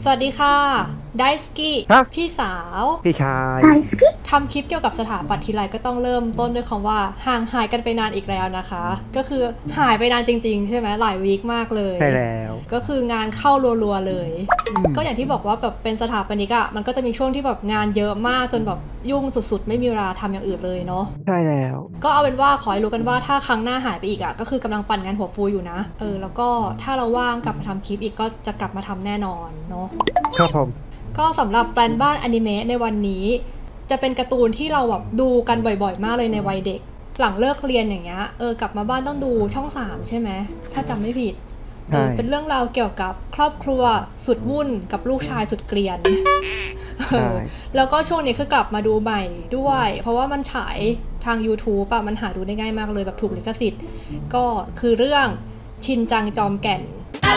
สวัสดีค่ะไดสกี้ครับพี่สาวพี่ชายทำคลิปเกี่ยวกับสถาปัตย์ทีไรก็ต้องเริ่มต้นด้วยคำว่าห่างหายกันไปนานอีกแล้วนะคะก็คือหายไปนานจริงๆใช่ไหมหลายวีคมากเลยใช่แล้วก็คืองานเข้ารัวๆเลยก็อย่างที่บอกว่าแบบเป็นสถาปนิกอะมันก็จะมีช่วงที่แบบงานเยอะมากจนแบบยุ่งสุดๆไม่มีเวลาทำอย่างอื่นเลยเนาะใช่แล้วก็เอาเป็นว่าขอให้รู้กันว่าถ้าครั้งหน้าหายไปอีกอะก็คือกำลังปั่นงานหัวฟูอยู่นะแล้วก็ถ้าเราว่างกลับมาทำคลิปอีกก็จะกลับมาทำแน่นอนเนาะครับผมก็สำหรับแปลนบ้านอนิเมะในวันนี้จะเป็นการ์ตูนที่เราแบบดูกันบ่อยๆมากเลยในวัยเด็กหลังเลิกเรียนอย่างเงี้ยกลับมาบ้านต้องดูช่อง3ใช่ไหมถ้าจำไม่ผิดเป็นเรื่องราวเกี่ยวกับครอบครัวสุดวุ่นกับลูกชายสุดเกลียนแล้วก็ช่วงนี้คือกลับมาดูใหม่ด้วยเพราะว่ามันฉายทาง YouTube อะมันหาดูได้ง่ายมากเลยแบบถูกลิขสิทธิ์ก็คือเรื่องชินจังจอมแก่น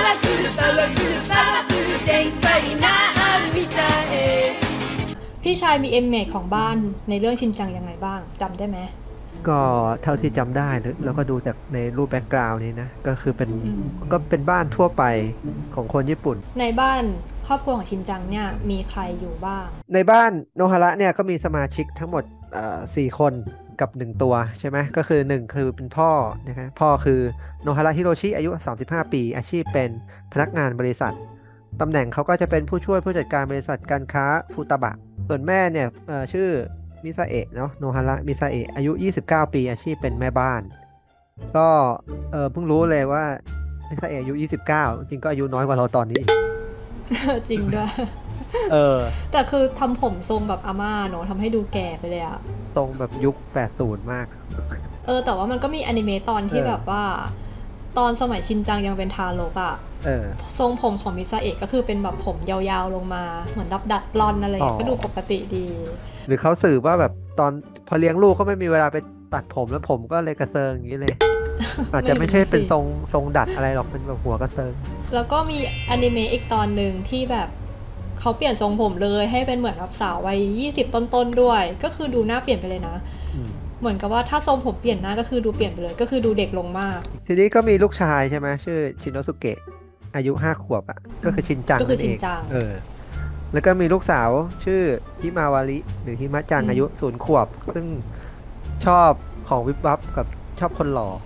พี่ชายมีเอมเมจของบ้านในเรื่องชินจังยังไงบ้างจำได้ไหมก็เท่าที่จำได้แล้วก็ดูจากในรูปแบ็กกราวน์นี้นะก็คือเป็นก็เป็นบ้านทั่วไปของคนญี่ปุ่นในบ้านครอบครัวของชินจังเนี่ยมีใครอยู่บ้างในบ้านโนฮาระเนี่ยก็มีสมาชิกทั้งหมด4 คนกับ1 ตัวใช่ไหมก็คือ1คือเป็นพ่อนะครับพ่อคือโนฮาระฮิโรชิอายุ35 ปีอาชีพเป็นพนักงานบริษัทตำแหน่งเขาก็จะเป็นผู้ช่วยผู้จัดการบริษัทการค้าฟูตาบะส่วนแม่เนี่ยชื่อมิซาเอะเนาะโนฮาระมิซาเอะอายุ29 ปีอาชีพเป็นแม่บ้านก็เพิ่งรู้เลยว่ามิซาเอะอายุ29จริงก็อายุน้อยกว่าเราตอนนี้อีกจริงด้วยเออแต่คือทำผมทรงแบบอาม่าเนอะทำให้ดูแก่ไปเลยอะตรงแบบยุค80มากแต่ว่ามันก็มีอนิเมะตอนที่แบบว่าตอนสมัยชินจังยังเป็นทารกอะทรงผมของมิซาเอะก็คือเป็นแบบผมยาวๆลงมาเหมือนดัดบลอนอะไรก็ดูปกติดีหรือเขาสื่อว่าแบบตอนพอเลี้ยงลูกเขาไม่มีเวลาไปตัดผมแล้วผมก็เลยกระเซิงอย่างนี้เลยอาจจะไม่ใช่เป็นทรงดัดอะไรหรอกเป็นแบบหัวกระเซิงแล้วก็มีอนิเมะอีกตอนหนึ่งที่แบบเขาเปลี่ยนทรงผมเลยให้เป็นเหมือนแบบสาววัย20ต้นๆด้วยก็คือดูหน้าเปลี่ยนไปเลยนะเหมือนกับว่าถ้าทรงผมเปลี่ยนหน้าก็คือดูเปลี่ยนไปเลยก็คือดูเด็กลงมากทีนี้ก็มีลูกชายใช่ไหมชื่อชินโนสุเกะอายุ5 ขวบอ่ะก็คือชินจังนั่นเองแล้วก็มีลูกสาวชื่อฮิมาวาริหรือฮิมะจังอายุ0 ขวบซึ่งชอบของวิบวับกับชอบคนหล่อ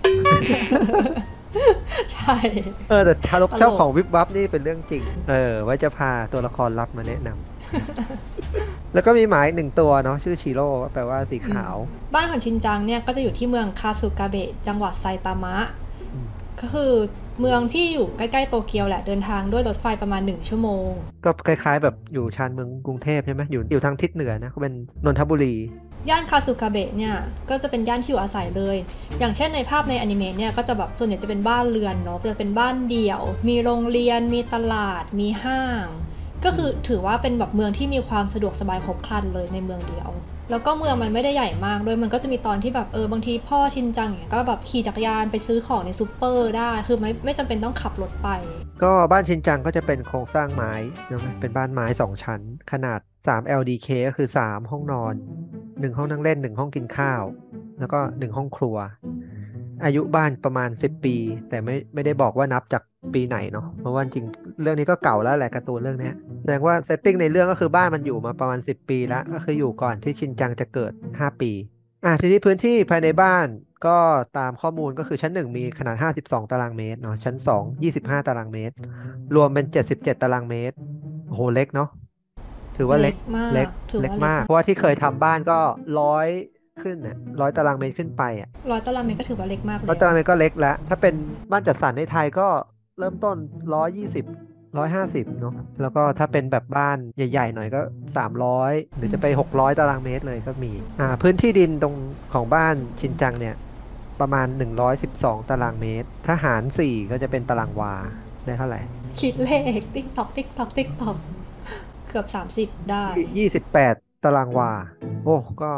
ใช่แต่ทารกชอบของวิบวับนี่เป็นเรื่องจริงไว้จะพาตัวละครลับมาแนะนำแล้วก็มีหมาอีก1 ตัวเนาะชื่อชิโร่แปลว่าสีขาวบ้านของชินจังเนี่ยก็จะอยู่ที่เมืองคาสึกาเบะจังหวัดไซตามะก็คือเมืองที่อยู่ใกล้ๆโตเกียวแหละเดินทางด้วยรถไฟประมาณ1 ชั่วโมงก็คล้ายๆแบบอยู่ชานเมืองกรุงเทพใช่ไหมอยู่ทางทิศเหนือนะก็เป็นนนทบุรีย่านคาสึกาเบะเนี่ยก็จะเป็นย่านที่อยู่อาศัยเลยอย่างเช่นในภาพในอนิเมะเนี่ยก็จะแบบส่วนใหญ่จะเป็นบ้านเรือนเนาะจะเป็นบ้านเดี่ยวมีโรงเรียนมีตลาดมีห้างก็คือถือว่าเป็นแบบเมืองที่มีความสะดวกสบายครบครันเลยในเมืองเดียวแล้วก็เมืองมันไม่ได้ใหญ่มากด้วยมันก็จะมีตอนที่แบบบางทีพ่อชินจังเนี่ยก็แบบขี่จักรยานไปซื้อของในซูเปอร์ได้คือไม่จำเป็นต้องขับรถไปก็บ้านชินจังก็จะเป็นโครงสร้างไม้เป็นบ้านไม้2 ชั้นขนาด3 LDK ก็คือ3 ห้องนอน1 ห้องนั่งเล่น1 ห้องกินข้าวแล้วก็1 ห้องครัวอายุบ้านประมาณ10 ปีแต่ไม่ได้บอกว่านับจากปีไหนเนาะเพราะว่าจริงเรื่องนี้ก็เก่าแล้วแหละการ์ตูนเรื่องนี้แสดงว่าเซตติ้งในเรื่องก็คือบ้านมันอยู่มาประมาณ10 ปีแล้วก็คืออยู่ก่อนที่ชินจังจะเกิด5 ปีทีนี้พื้นที่ภายในบ้านก็ตามข้อมูลก็คือชั้น1มีขนาด52 ตารางเมตรเนาะชั้น2 25 ตารางเมตรรวมเป็น77 ตารางเมตรโหเล็กเนาะถือว่าเล็กเล็กมากเพราะว่าที่เคยทำบ้านก็100ขึ้นน่ะ100 ตารางเมตรขึ้นไป 100 ตารางเมตรก็ถือว่าเล็กมากเลย 100 ตารางเมตรก็เล็กแล้วถ้าเป็นบ้านจัดสรรในไทยก็เริ่มต้น120 150เนาะแล้วก็ถ้าเป็นแบบบ้านใหญ่ๆหน่อยก็300หรือจะไป600 ตารางเมตรเลยก็มีพื้นที่ดินตรงของบ้านชินจังเนี่ยประมาณ112 ตารางเมตรถ้าหาร4ก็จะเป็นตารางวาได้เท่าไหร่คิดเลขติ๊กตอกเกือบ30ได้ 28 ตารางวาโอ้ก็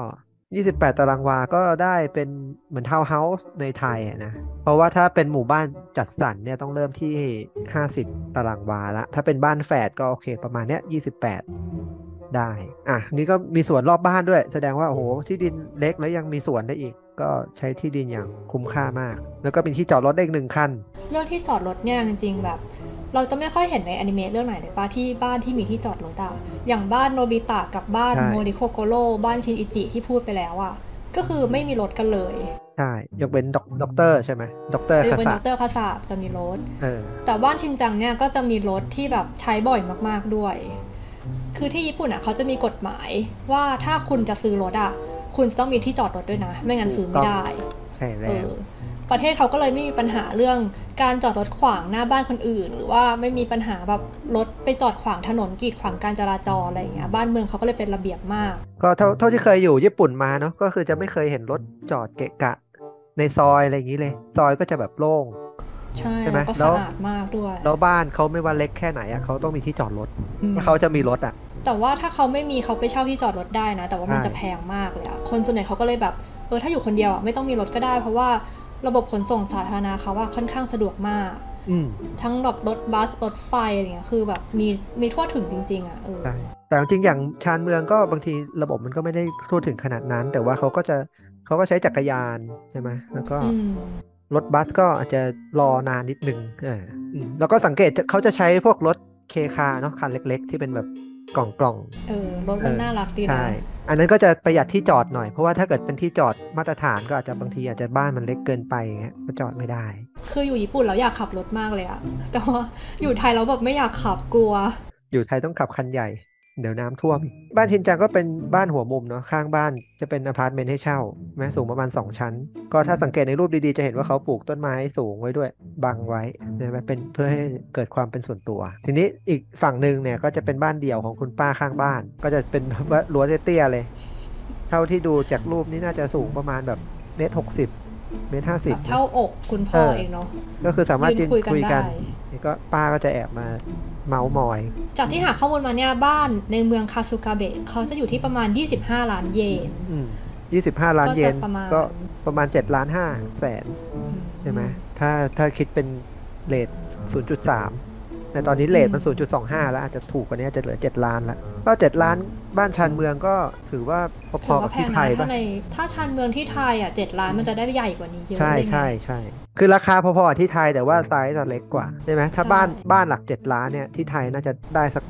28 ตารางวาก็ได้เป็นเหมือนทาวน์เฮาส์ในไทยนะเพราะว่าถ้าเป็นหมู่บ้านจัดสรรเนี่ยต้องเริ่มที่50 ตารางวาละถ้าเป็นบ้านแฝดก็โอเคประมาณเนี้ย28ได้นี่ก็มีสวนรอบบ้านด้วยแสดงว่าโอ้โหที่ดินเล็กแล้วยังมีสวนได้อีกก็ใช้ที่ดินอย่างคุ้มค่ามากแล้วก็เป็นที่จอดรถได้อีก1 คันเรื่องที่จอดรถเนี่ยจริงๆแบบเราจะไม่ค่อยเห็นในอนิเมะเรื่องไหนเลยป่ะที่บ้านที่มีที่จอดรถอะอย่างบ้านโนบิตะกับบ้านใช่โมริโคโกโร่บ้านชินอิจิที่พูดไปแล้วอะก็คือไม่มีรถกันเลยใช่ยกเว้นด็อกเตอร์ใช่ไหมด็อกเตอร์ยกคาเว้นสะดรคาสาบจะมีรถเออแต่บ้านชินจังเนี่ยก็จะมีรถที่แบบใช้บ่อยมากๆด้วย คือที่ญี่ปุ่นอ่ะเขาจะมีกฎหมายว่าถ้าคุณจะซื้อรถอ่ะคุณจะต้องมีที่จอดรถด้วยนะ ไม่งั้นซื้อไม่ได้ใช่แล้เอวอประเทศเขาก็เลยไม่มีปัญหาเรื่องการจอดรถขวางหน้าบ้านคนอื่น หรือว่าไม่มีปัญหาแบบรถไปจอดขวางถนนกีดขวางการจราจรอะไรอย่างเงี้ยบ้านเมืองเขาก็เลยเป็นระเบียบมากก็เท่าที่เคยอยู่ญี่ปุ่นมาเนาะก็คือจะไม่เคยเห็นรถจอดเกะกะในซอยอะไรอย่างนี้เลย ซอยก็จะแบบโล่งใช่ใช่ไหมแล้วก็แล้สะวอาดมากด้วยแล้วบ้านเขาไม่ว่าเล็กแค่ไหนอะเขาต้องมีที่จอดรถอืมถ้าเขาจะมีรถอะแต่ว่าถ้าเขาไม่มีเขาไปเช่าที่จอดรถได้นะ แต่ว่ามันใช่จะแพงมากเลยอะคนส่วนใหญ่เขาก็เลยแบบถ้าอยู่คนเดียวอะไม่ต้องมีรถก็ได้ เพราะว่าระบบขนส่งสาธารณะเขาว่าค่อนข้างสะดวกมากอืมทั้งแบบรถบัสรถไฟอะไรเงี้ยคือแบบมีทั่วถึงจริงๆอะใช่แต่จริงๆอย่างชานเมืองก็บางทีระบบมันก็ไม่ได้ทั่วถึงขนาดนั้น แต่ว่าเขาก็ใช้จักรยานใช่ไหมแล้วก็อืมรถบัสก็อาจจะรอนานนิดนึงแล้วก็สังเกตเขาจะใช้พวกรถเคคาเนาะคันเล็กๆ ที่เป็นแบบกล่องรถมันน่ารักดีใช่นะอันนั้นก็จะประหยัดที่จอดหน่อยเพราะว่าถ้าเกิดเป็นที่จอดมาตรฐานก็อาจจะบางทีอาจจะบ้านมันเล็กเกินไปอย่างเงี้ยก็จอดไม่ได้คืออยู่ญี่ปุ่นแล้วอยากขับรถมากเลยอะแต่ว่าอยู่ไทยแล้วแบบไม่อยากขับกลัวอยู่ไทยต้องขับคันใหญ่ เดี๋ยวน้ำท่วมอีกบ้านชินจังก็เป็นบ้านหัวมุมเนาะข้างบ้านจะเป็นอพาร์ตเมนต์ให้เช่าแม้สูงประมาณ2ชั้นก็ถ้าสังเกตในรูปดีๆจะเห็นว่าเขาปลูกต้นไม้สูงไว้ด้วยบังไว้นะเป็นเพื่อให้เกิดความเป็นส่วนตัว ทีนี้อีกฝั่งหนึ่งเนี่ยก็จะเป็นบ้านเดี่ยวของคุณป้าข้างบ้าน ก็จะเป็นแบบว่ารั้วเตี้ยๆเลย เท่าที่ดูจากรูปนี้น่าจะสูงประมาณแบบ1.60 เมตร 50 เท่าอกคุณพ่อเองเนาะก็คือสามารถยืนคุยกันได้นี่ก็ป้าก็จะแอบมาเมาส์มอยจากที่หาข้อมูลมาเนี่ยบ้านในเมืองคาซูคาเบะเขาจะอยู่ที่ประมาณ25 ล้านเยน 25 ล้านเยนก็จะประมาณก็ประมาณ7.5 ล้านแสนใช่ไหมถ้าคิดเป็นเรท 0.3 แต่ตอนนี้เรทมัน 0.25 แล้วอาจจะถูกกว่านี้อาจจะเหลือ7 ล้านแล้วก็7 ล้านบ้านชานเมืองก็ถือว่าพถืออๆกัว่าบแพที่งไทนะยถ้าป่ะถ้าชานเมืองที่ไทย7 ล้านมันจะได้ใหญ่กว่านี้เยอะใช่เลยไงใช่ใช่คือราคาพอๆกับที่ไทยแต่ว่าไซส์จะเล็กกว่าใช่ไหมถ้าใช่บ้านหลัก7 ล้านเนี่ยที่ไทยน่าจะได้สัก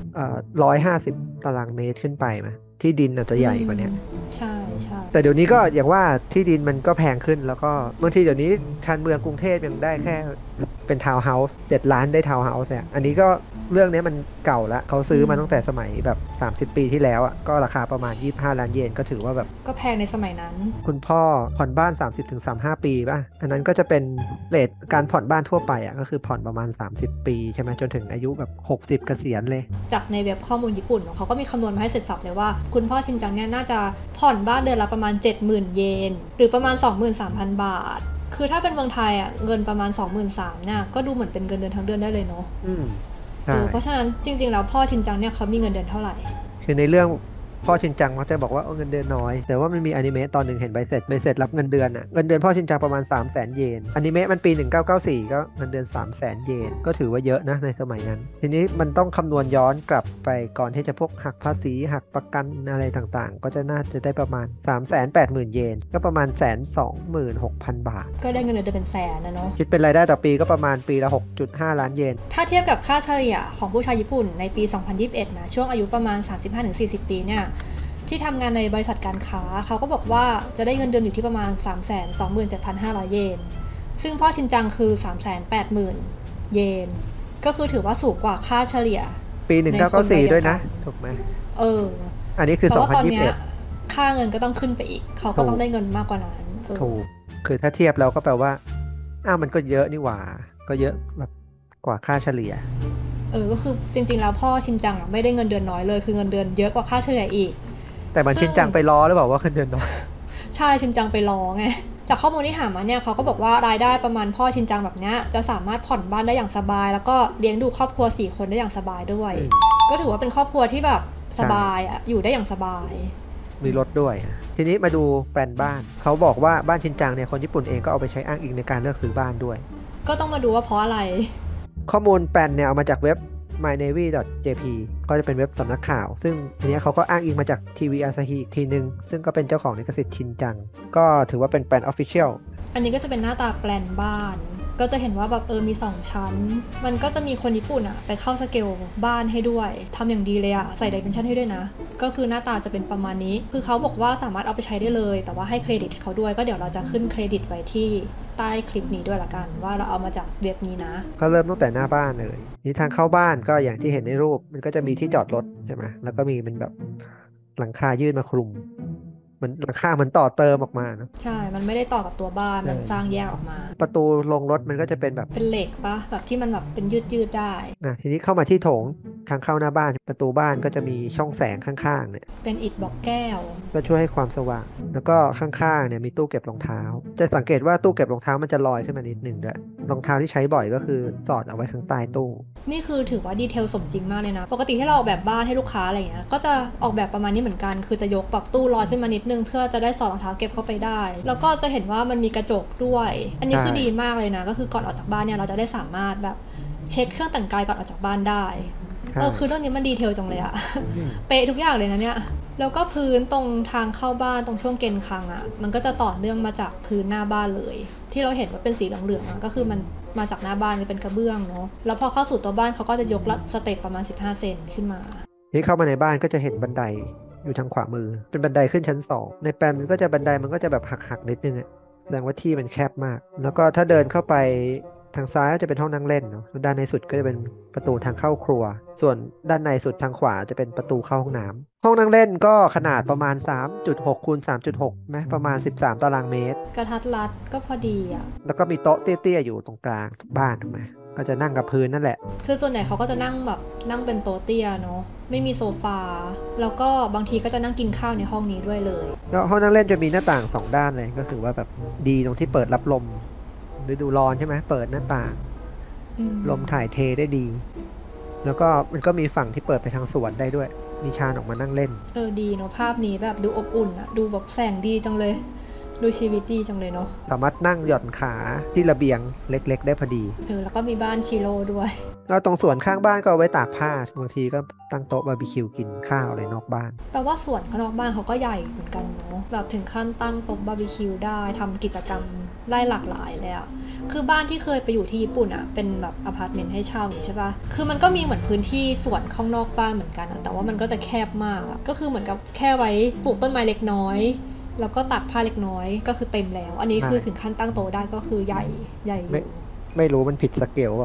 150 ตารางเมตรขึ้นไปไหมที่ดินอาจจะใหญ่กว่านี้ใช่ใช่แต่เดี๋ยวนี้ก็อย่างว่าที่ดินมันก็แพงขึ้นแล้วก็บางทีเดี๋ยวนี้ชานเมืองกรุงเทพยังได้แค่เป็นทาวน์เฮาส์7 ล้านได้ทาวน์เฮาส์เนี่ยอันนี้ก็เรื่องนี้มันเก่าละเขาซื้อมาตั้งแต่สมัยแบบ30 ปีที่แล้วอ่ะก็ราคาประมาณ25 ล้านเยนก็ถือว่าแบบก็แพงในสมัยนั้นคุณพ่อผ่อนบ้าน 30-35 ปีป่ะอันนั้นก็จะเป็นเรทการผ่อนบ้านทั่วไปอ่ะก็คือผ่อนประมาณ30 ปีใช่ไหมจนถึงอายุแบบ60 เกษียณเลยจากในเว็บข้อมูลญี่ปุ่นเขาก็มีคำนวณมาให้เสร็จสับเลยว่าคุณพ่อชินจังเนี่ยน่าจะผ่อนบ้านเดือนละประมาณ 70,000 เยน หรือประมาณ 23,000 บาท คือถ้าเป็นเมืองไทยเงินประมาณ 23,000เนี่ยก็ดูเหมือนเป็นเงินเดือนทั้งเดือนได้เลยเนาะใช่เพราะฉะนั้นจริงๆแล้วพ่อชินจังเนี่ยเขามีเงินเดือนเท่าไหร่คือในเรื่องพ่อชินจังมักจะบอกว่าเงินเดือนน้อยแต่ว่ามันมีอนิเมะตอนหนึ่งเห็นใบเสร็จรับเงินเดือนอ่ะเงินเดือนพ่อชินจังประมาณ 300,000 เยนอนิเมะมันปี 1994 ก็เงินเดือน 300,000 เยนก็ถือว่าเยอะนะในสมัยนั้น ทีนี้มันต้องคำนวณย้อนกลับไปก่อนที่จะพวกหักภาษีหักประกันอะไรต่างๆ ก็จะน่าจะได้ประมาณ 380,000 เยนก็ประมาณ 126,000 บาทก็ได้เงินเดือนเป็นแสนนะเนาะคิดเป็นรายได้ต่อปีก็ประมาณปีละ 6.5 ล้านเยนถ้าเทียบกับค่าเฉลี่ยของผู้ชายญี่ปุ่นในปี 2021 นะช่วงอายุประมาณ 35-40 ปีเนี่ยที่ทำงานในบริษัทการค้าเขาก็บอกว่าจะได้เงินเดือนอยู่ที่ประมาณ 327,500 เยนซึ่งพ่อชินจังคือ 380,000 เยนก็คือถือว่าสูงกว่าค่าเฉลี่ยปีในคนวัยเดียวกัน 1994 ด้วยนะถูกไหมเอออันนี้คือแต่ว่าตอนเนี้ย 2021 ค่าเงินก็ต้องขึ้นไปอีกเขาก็ต้องได้เงินมากกว่านั้นเออถูก คือถ้าเทียบแล้วก็แปลว่า มันก็เยอะนี่หว่า ก็เยอะแบบกว่าค่าเฉลี่ยก็คือจริงๆแล้วพ่อชินจังไม่ได้เงินเดือนน้อยเลยคือเงินเดือนเยอะกว่าค่าเฉลี่ยอีกแต่มันซึ่ชิงนจังไปล้อหรือเปล่าว่าเงินเดือนน้อยใช่ชินจังไปรอไงจากข้อมูลที่หามาเนี่ยเขาก็บอกว่ารายได้ประมาณพ่อชินจังแบบเนี้ยจะสามารถผ่อนบ้านได้อย่างสบาย แล้วก็เลี้ยงดูครอบครัว4 คนได้อย่างสบายด้วย ก็ถือว่าเป็นครอบครัวที่แบบสบายอยู่ได้อย่างสบายมีรถด้วย ทีนี้มาดูแปลนบ้าน เขาบอกว่าบ้านชินจังเนี่ยคนญี่ปุ่นเองก็เอาไปใช้อ้างอิงในการเลือกซื้อบ้านด้วยก็ต้องมาดูว่าเพราะอะไรข้อมูลแปลนเนี่ยเอามาจากเว็บ mynavy.jp ก็จะเป็นเว็บสำนักข่าว ซึ่งอันนี้เขาก็อ้างอิงมาจากทีวีอาซาฮิอีกทีนึง ซึ่งก็เป็นเจ้าของลิขสิทธิ์ชินจัง ก็ถือว่าเป็นแปลน Official อันนี้ก็จะเป็นหน้าตาแปลนบ้าน กก็จะเห็นว่าแบบมี2ชั้นมันก็จะมีคนญี่ปุ่นอะไปเข้าสเกลบ้านให้ด้วยทำอย่างดีเลยอะใส่ dimension ให้ด้วยนะก็คือหน้าตาจะเป็นประมาณนี้คือเขาบอกว่าสามารถเอาไปใช้ได้เลยแต่ว่าให้เครดิตเขาด้วยก็เดี๋ยวเราจะขึ้นเครดิตไว้ที่ใต้คลิปนี้ด้วยละกันว่าเราเอามาจากเว็บนี้นะก็เริ่มตั้งแต่หน้าบ้านเลยนี่ทางเข้าบ้านก็อย่างที่เห็นในรูปมันก็จะมีที่จอดรถใช่ไหมแล้วก็มีเป็นแบบหลังคายื่นมาคลุมมันหลังคาเหมือนต่อเติมออกมาเนอะใช่มันไม่ได้ต่อกับตัวบ้านมันสร้างแยกออกมาประตูลงรถมันก็จะเป็นแบบเป็นเหล็กปะแบบที่มันแบบเป็นยืดได้ทีนี้เข้ามาที่โถงทางเข้าหน้าบ้านประตูบ้านก็จะมีช่องแสงข้างๆเนี่ยเป็นอิฐบล็อกแก้วก็ช่วยให้ความสว่างแล้วก็ข้างๆเนี่ยมีตู้เก็บรองเท้าจะสังเกตว่าตู้เก็บรองเท้ามันจะลอยขึ้นมานิดหนึ่งด้วยรองเท้าที่ใช้บ่อยก็คือสอดเอาไว้ข้างใต้ตู้นี่คือถือว่าดีเทลสมจริงมากเลยนะปกติที่เราออกแบบบ้านให้ลูกค้าอะไรอย่างเงี้ยก็จะออกแบบประมาณนี้เหมือนกันคือจะยกปรับตู้ลอยขึ้นมานิดนึงเพื่อจะได้สอดรองเท้าเก็บเข้าไปได้แล้วก็จะเห็นว่ามันมีกระจกด้วยอันนี้คือดีมากเลยนะก็คือก่อนออกจากบ้านเนี่ยเราจะได้สามารถแบบเช็คเครื่องแต่งกายก่อนออกจากบ้านได้คือเรื่องนี้มันดีเทลจังเลยอะเป๊ะทุกอย่างเลยนะเนี่ยแล้วก็พื้นตรงทางเข้าบ้านตรงช่วงเกณฑ์คางอะมันก็จะต่อเนื่องมาจากพื้นหน้าบ้านเลยที่เราเห็นว่าเป็นสีเหลืองๆก็คือมันมาจากหน้าบ้านเป็นกระเบื้องเนาะแล้วพอเข้าสู่ตัวบ้านเขาก็จะยกสเต็ปประมาณ15เซนขึ้นมาที่เข้ามาในบ้านก็จะเห็นบันไดอยู่ทางขวามือเป็นบันไดขึ้นชั้น2ในแปลนมันก็จะบันไดมันก็จะแบบหักๆนิดนึงอะแสดงว่าที่มันแคบมากแล้วก็ถ้าเดินเข้าไปทางซ้ายก็จะเป็นห้องนั่งเล่นเนาะด้านในสุดก็จะเป็นประตูทางเข้าครัวส่วนด้านในสุดทางขวาจะเป็นประตูเข้าห้องน้ำห้องนั่งเล่นก็ขนาดประมาณ 3.6 คูณ 3.6ไหมประมาณ13 ตารางเมตรกระทัดรัดก็พอดีอ่ะแล้วก็มีโต๊ะเตี้ยๆอยู่ตรงกลางบ้านถูกไหมก็จะนั่งกับพื้นนั่นแหละคือส่วนใหญ่เขาก็จะนั่งแบบนั่งเป็นโต๊ะเตี้ยเนาะไม่มีโซฟาแล้วก็บางทีก็จะนั่งกินข้าวในห้องนี้ด้วยเลยแล้วห้องนั่งเล่นจะมีหน้าต่าง2ด้านเลยก็คือว่าแบบดีตรงที่เปิดรับลมฤดูร้อนใช่ไหมเปิดหน้าต่างลมถ่ายเทได้ดีแล้วก็มันก็มีฝั่งที่เปิดไปทางสวนได้ด้วยมีชานออกมานั่งเล่นดีเนาะภาพนี้แบบดูอบอุ่นอะดูแบบแสงดีจังเลยดูชีวิตดีจังเลยเนาะสามารถนั่งหย่อนขาที่ระเบียงเล็กๆได้พอดีแล้วก็มีบ้านชิโร่ด้วยแล้วตรงสวนข้างบ้านก็เอาไว้ตากผ้าบางทีก็ตั้งโต๊ะบาร์บีคิวกินข้าวอะไรนอกบ้านแปลว่าสวนข้างนอกบ้านเขาก็ใหญ่เหมือนกันเนาะแบบถึงขั้นตั้งโต๊ะบาร์บีคิวได้ทำกิจกรรมได้หลากหลายเลยอะคือบ้านที่เคยไปอยู่ที่ญี่ปุ่นอะเป็นแบบอพาร์ตเมนต์ให้เช่าอย่างใช่ปะคือมันก็มีเหมือนพื้นที่สวนข้างนอกบ้านเหมือนกันแต่ว่ามันก็จะแคบมากก็คือเหมือนกับแค่ไว้ปลูกต้นไม้เล็กน้อยแล้วก็ตัดผ้าเล็กน้อยก็คือเต็มแล้วอันนี้คือถึงขั้นตั้งโต๊ะได้ก็คือใหญ่อยู่ไม่รู้มันผิดสเกลเปล่า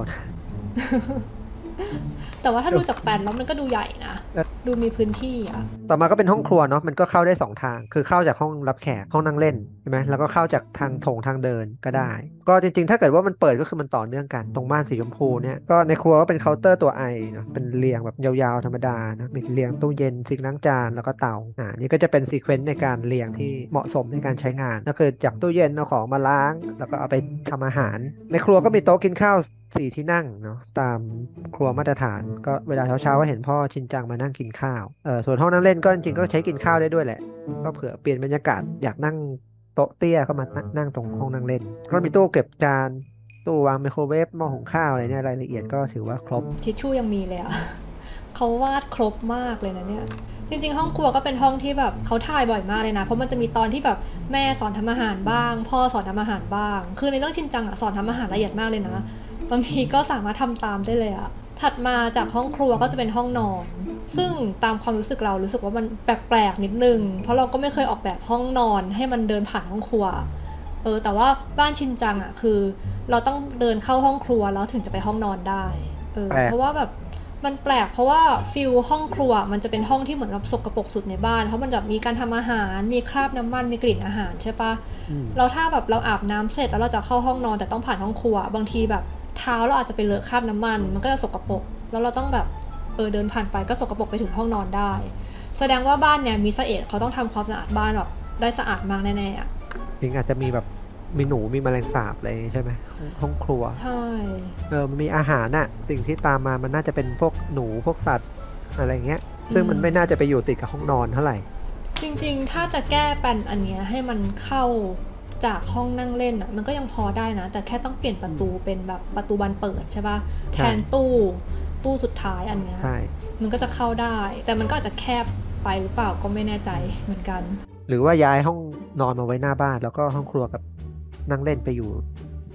แต่ว่าถ้าดูจากแปลนแล้วมันก็ดูใหญ่นะดูมีพื้นที่อ่ะต่อมาก็เป็นห้องครัวเนาะมันก็เข้าได้2ทางคือเข้าจากห้องรับแขกห้องนั่งเล่นใช่ไหมแล้วก็เข้าจากทางโถงทางเดินก็ได้ก็จริงๆถ้าเกิดว่ามันเปิดก็คือมันต่อเนื่องกันตรงม่านสีชมพูเนี่ยก็ในครัวก็เป็นเคาน์เตอร์ตัวไอเนาะเป็นเรียงแบบยาวๆธรรมดานะมีเรียงตู้เย็นซิงค์ล้างจานแล้วก็เตานี่ก็จะเป็นซีเควนซ์ในการเรียงที่เหมาะสมในการใช้งานก็คือจากตู้เย็นเอาของมาล้างแล้วก็เอาไปทำอาหารในครัวก็มีโต๊ะกินข้าว4 ที่นั่งเนาะตามครัวมาตรฐานก็เวลาเช้าๆก็เห็นพ่อชินจังมานั่งกินข้าวส่วนห้องนั่งเล่นก็จริงๆก็ใช้กินข้าวได้ด้วยแหละก็เผื่อเปลี่ยนบรรยากาศอยากนั่งโต๊ะเตี้ยก็มานั่งตรงห้องนั่งเล่นก็มีตู้เก็บจานตู้วางไมโครเวฟหม้อหุงข้าวอะไรเนี่ยรายละเอียดก็ถือว่าครบทิชชู่ยังมีเลยอะ เขาวาดครบมากเลยนะเนี่ยจริงๆห้องครัวก็เป็นห้องที่แบบเขาถ่ายบ่อยมากเลยนะเพราะมันจะมีตอนที่แบบแม่สอนทำอาหารบ้างพ่อสอนทำอาหารบ้างคือในเรื่องชินจังอะสอนทำอาหารละเอียดมากเลยนะบางทีก็สามารถทำตามได้เลยอะถัดมาจากห้องครัวก็จะเป็นห้องนอนซึ่งตามความรู้สึกเรารู้สึกว่ามันแปลกๆนิดนึงเพราะเราก็ไม่เคยออกแบบห้องนอนให้มันเดินผ่านห้องครัวแต่ว่าบ้านชินจังอะคือเราต้องเดินเข้าห้องครัวแล้วถึงจะไปห้องนอนได้เพราะว่าแบบมันแปลกเพราะว่าฟิลห้องครัวมันจะเป็นห้องที่เหมือนแบบสกปรกสุดในบ้านเพราะมันแบบมีการทำอาหารมีคราบน้ำมันมีกลิ่นอาหารใช่ปะแล้วถ้าแบบเราอาบน้ำเสร็จแล้วเราจะเข้าห้องนอนแต่ต้องผ่านห้องครัวบางทีแบบเท้าเราอาจจะไปเลอะคราบน้ำมันก็จะสกปรกแล้วเราต้องแบบเดินผ่านไปก็สกปรกไปถึงห้องนอนได้แสดงว่าบ้านเนี่ยมีสะเอดเขาต้องทำความสะอาดบ้านแบบได้สะอาดมากแน่ๆอ่ะจริงอาจจะมีแบบมีหนูมีแมลงสาบอะไรใช่ไหมห้องครัวใช่มันมีอาหารน่ะสิ่งที่ตามมามันน่าจะเป็นพวกหนูพวกสัตว์อะไรเงี้ยซึ่งมันไม่น่าจะไปอยู่ติดกับห้องนอนเท่าไหร่จริงๆถ้าจะแก้ปัญอันเนี้ยให้มันเข้าจากห้องนั่งเล่นอ่ะมันก็ยังพอได้นะแต่แค่ต้องเปลี่ยนประตูเป็นแบบประตูบานเปิดใช่ป่ะแทนตู้สุดท้ายอันเนี้ยมันก็จะเข้าได้แต่มันก็อาจจะแคบไปหรือเปล่าก็ไม่แน่ใจเหมือนกันหรือว่าย้ายห้องนอนมาไว้หน้าบ้านแล้วก็ห้องครัวกับนั่งเล่นไปอยู่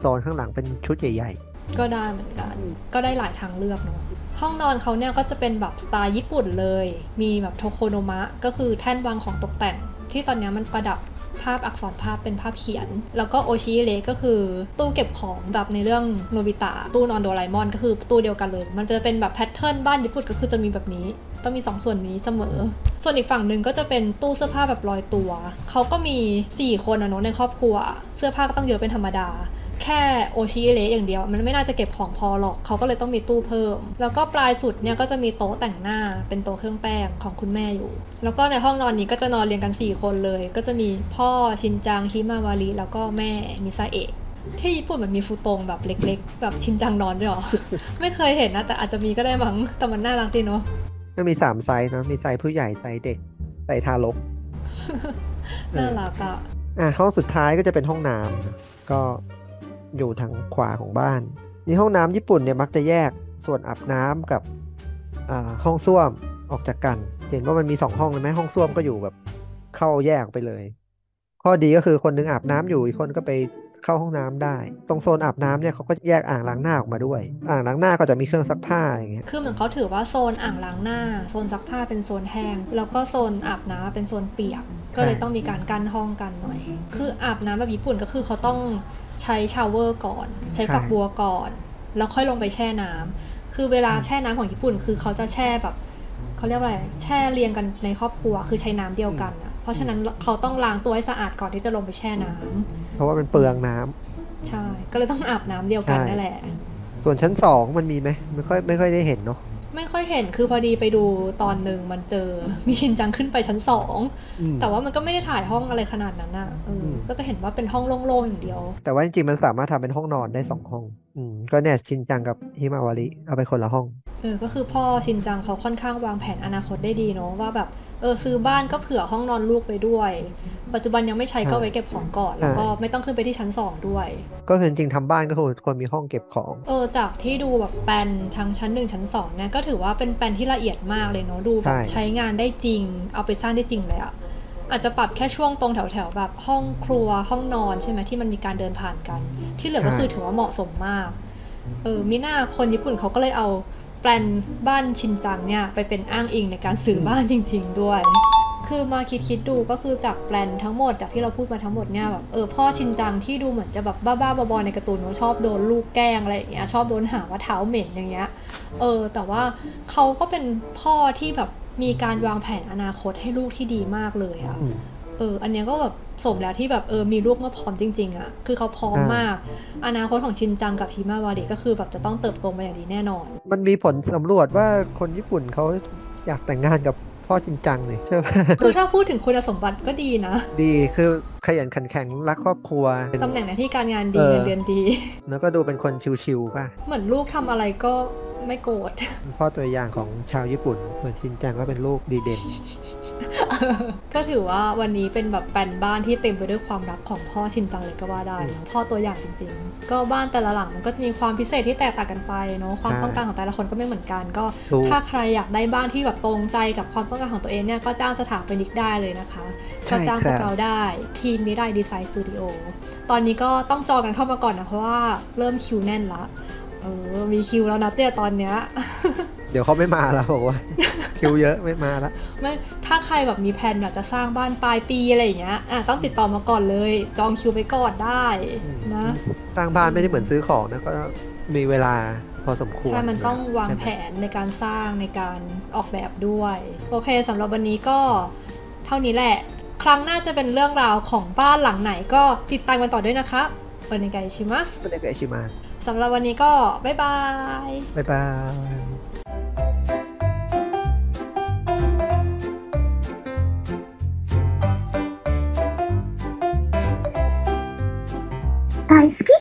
โซนข้างหลังเป็นชุดใหญ่ก็ได้เหมือนกัน ก็ได้หลายทางเลือกเนาะห้องนอนเขาเนี่ยก็จะเป็นแบบสไตล์ญี่ปุ่นเลย มีแบบโทโคโนมะก็คือแท่นวางของตกแต่งที่ตอนนี้มันประดับภาพอักษรภาพเป็นภาพเขียน แล้วก็โอชิเระก็คือตู้เก็บของแบบในเรื่องโนบิตะตู้นอนโดราเอมอนก็คือตู้เดียวกันเลย มันจะเป็นแบบแพทเทิร์นบ้านญี่ปุ่นก็คือจะมีแบบนี้ต้องมี2ส่วนนี้เสมอส่วนอีกฝั่งหนึ่งก็จะเป็นตู้เสื้อผ้าแบบลอยตัวเขาก็มี4คนนะเนาะในครอบครัวเสื้อผ้าก็ต้องเยอะเป็นธรรมดาแค่โอชิเระอย่างเดียวมันไม่น่าจะเก็บของพอหรอกเขาก็เลยต้องมีตู้เพิ่มแล้วก็ปลายสุดเนี่ยก็จะมีโต๊ะแต่งหน้าเป็นโต๊ะเครื่องแป้งของคุณแม่อยู่แล้วก็ในห้องนอนนี้ก็จะนอนเรียงกัน4คนเลยก็จะมีพ่อชินจังฮิมาวาริแล้วก็แม่มิซาเอะที่ญี่ปุ่นมันมีฟูตงแบบเล็กๆแบบชินจังนอนด้วยหรอ ไม่เคยเห็นนะแต่อาจจะมีก็ได้มั้งแต่มันน่ารักดีเนาะก็มี3ไซส์นะมีไซส์ผู้ใหญ่ไซส์เด็กไซส์ทารกน่ารักอ่ะห้องสุดท้ายก็จะเป็นห้องน้ำนะก็อยู่ทางขวาของบ้านนี่ห้องน้ำญี่ปุ่นเนี่ยมักจะแยกส่วนอาบน้ำกับห้องส้วมออกจากกันเห็นว่ามันมี2ห้องเลยไหมห้องส้วมก็อยู่แบบเข้าแยกไปเลยข้อดีก็คือคนนึงอาบน้ำอยู่อีกคนก็ไปเข้าห้องน้ำได้ตรงโซนอาบน้ำเนี่ยเขาก็แยกอ่างล้างหน้าออกมาด้วยอ่างล้างหน้าก็จะมีเครื่องซักผ้าอย่างเงี้ยคือเหมือนเขาถือว่าโซนอ่างล้างหน้าโซนซักผ้าเป็นโซนแห้งแล้วก็โซนอาบน้ำเป็นโซนเปียกก็เลยต้องมีการกั้นห้องกันหน่อยคืออาบน้ำแบบญี่ปุ่นก็คือเขาต้องใช้ชาวเวอร์ก่อนใช้ฝักบัวก่อนแล้วค่อยลงไปแช่น้ำคือเวลาแช่น้ำของญี่ปุ่นคือเขาจะแช่แบบเขาเรียกว่าอะไรแช่เรียงกันในครอบครัวคือใช้น้ำเดียวกันเพราะฉะนั้นเขาต้องล้างตัวให้สะอาดก่อนที่จะลงไปแช่น้ำเพราะว่ามันเปลืองน้ำใช่ก็เลยต้องอาบน้ำเดียวกันนั่นแหละส่วนชั้น2มันมีไหมไม่ค่อยได้เห็นเนาะไม่ค่อยเห็นคือพอดีไปดูตอนหนึ่งมันเจอมีชินจังขึ้นไปชั้น2แต่ว่ามันก็ไม่ได้ถ่ายห้องอะไรขนาดนั้นอ่ะก็จะเห็นว่าเป็นห้องโล่งๆอย่างเดียวแต่ว่าจริงๆมันสามารถทำเป็นห้องนอนได้2ห้องก็เนี่ยชินจังกับฮิมาวาริเอาไปคนละห้องก็คือพ่อชินจังเขาค่อนข้างวางแผนอนาคตได้ดีเนาะว่าแบบซื้อบ้านก็เผื่อห้องนอนลูกไปด้วยปัจจุบันยังไม่ใช้ก็ไว้เก็บของก่อนแล้วก็ไม่ต้องขึ้นไปที่ชั้น2ด้วยก็คือจริงๆทำบ้านก็ควรมีห้องเก็บของจากที่ดูแบบแปลนทั้งชั้น1ชั้น2เนี่ยก็ถือว่าเป็นแปลนที่ละเอียดมากเลยเนาะดูแบบใช้งานได้จริงเอาไปสร้างได้จริงเลยอะอาจจะปรับแค่ช่วงตรงแถวๆแบบห้องครัวห้องนอนใช่ไหมที่มันมีการเดินผ่านกันที่เหลือก็คือถือว่าเหมาะสมมากมิน่าคนญี่ปุ่นเขาก็เลยเอาแปลนบ้านชินจังเนี่ยไปเป็นอ้างอิงในการซื้อบ้านจริงๆด้วยคือมาคิดดูก็คือจากแปลนทั้งหมดจากที่เราพูดมาทั้งหมดเนี่ยแบบพ่อชินจังที่ดูเหมือนจะแบบบ้าๆบอๆในการ์ตูนว่าชอบโดนลูกแกล้งอะไรอย่างเงี้ยชอบโดนหาว่าเท้าเหม็นอย่างเงี้ยแต่ว่าเขาก็เป็นพ่อที่แบบมีการวางแผนอนาคตให้ลูกที่ดีมากเลยอะอันเนี้ยก็แบบสมแล้วที่แบบมีลูกเมื่อพร้อมจริงๆอะคือเขาพร้อมมากอนาคตของชินจังกับฮิมาวาริก็คือแบบจะต้องเติบโตมาอย่างดีแน่นอนมันมีผลสำรวจว่าคนญี่ปุ่นเขาอยากแต่งงานกับพ่อชินจังเลยใช่ไหมคือถ้าพูดถึงคุณสมบัติก็ดีนะดีคือขยันขันแข็งรักครอบครัวตำแหน่งหน้าที่การงานดีเงินเดือนดีแล้วก็ดูเป็นคนชิวๆป่ะเหมือนลูกทำอะไรก็ไม่โกรธพ่อตัวอย่างของชาวญี่ปุ่นเหมือนชินจังก็เป็นลูกดีเด่นก็ถือว่าวันนี้เป็นแบบแปลนบ้านที่เต็มไปด้วยความรักของพ่อชินจังเลยก็ว่าได้พ่อตัวอย่างจริงๆก็บ้านแต่ละหลังมันก็จะมีความพิเศษที่แตกต่างกันไปเนาะความต้องการของแต่ละคนก็ไม่เหมือนกันก็ถ้าใครอยากได้บ้านที่แบบตรงใจกับความต้องการของตัวเองเนี่ยก็จ้างสถาปนิกได้เลยนะคะก็จ้างพวกเราได้ทีมมิไรดีไซน์สตูดิโอตอนนี้ก็ต้องจองกันเข้ามาก่อนนะเพราะว่าเริ่มคิวแน่นละมีคิวแล้วนะเตี้ยตอนเนี้ยเดี๋ยวเขาไม่มาแล้วบอกว่าคิวเยอะไม่มาละไม่ถ้าใครแบบมีแผนอยากจะสร้างบ้านปลายปีอะไรอย่างเงี้ยต้องติดต่อมาก่อนเลยจองคิวไปก่อนได้นะสร้างบ้านไม่ได้เหมือนซื้อของนะก็มีเวลาพอสมควรใช่มันต้องวางแผนในการสร้างในการออกแบบด้วยโอเคสำหรับวันนี้ก็เท่านี้แหละครั้งหน้าจะเป็นเรื่องราวของบ้านหลังไหนก็ติดตามกันต่อด้วยนะคะโอเนไกชิมัสโอเนไกชิมัสสำหรับวันนี้ก็บ๊ายบายบ๊ายบาย大好き